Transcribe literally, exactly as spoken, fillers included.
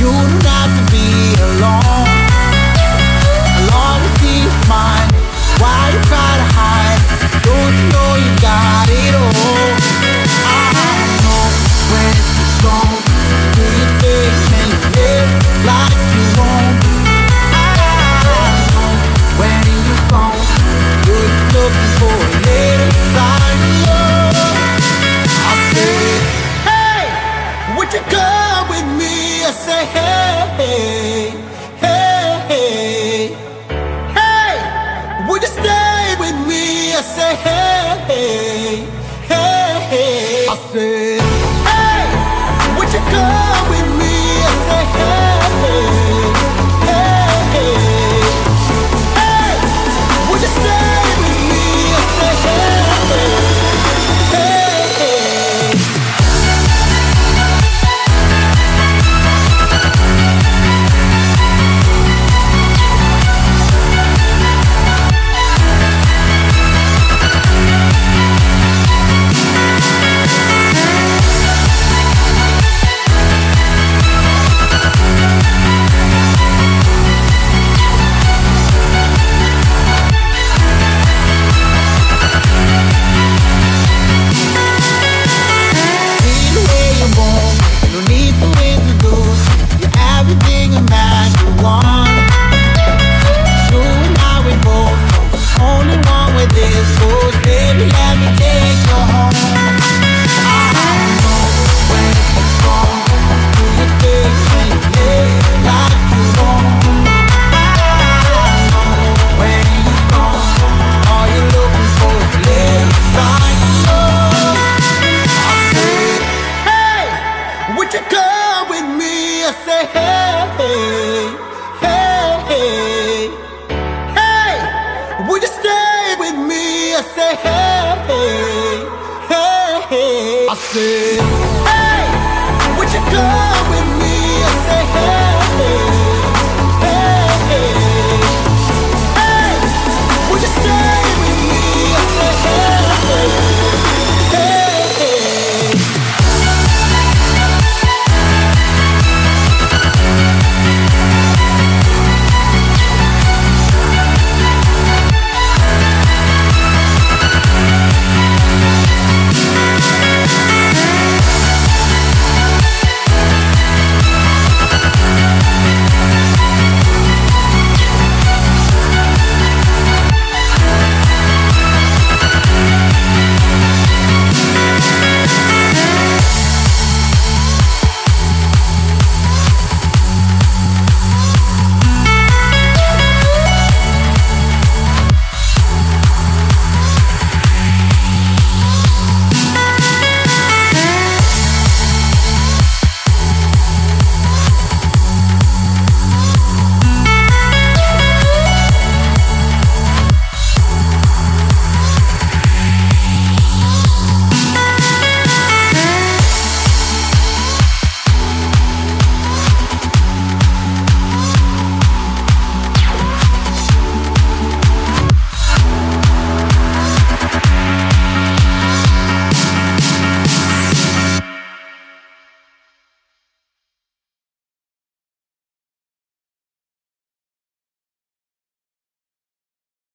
You don't have to be alone. I'll always be mine. Why you try to hide? Don't you know you got it all? I know when you're gone. Do you think can you live like you want? I know when you're gone. You're looking for a little sign of love. I said, hey, would you come with me? I say, hey, hey, hey, hey, would you stay with me? I say, hey, hey, hey, I say, hey, would you come with me? I say, hey, hey, hey, hey, would you stay with me? I say, hey, hey, hey. Would you stay with me? I say, hey, hey, hey, hey. I say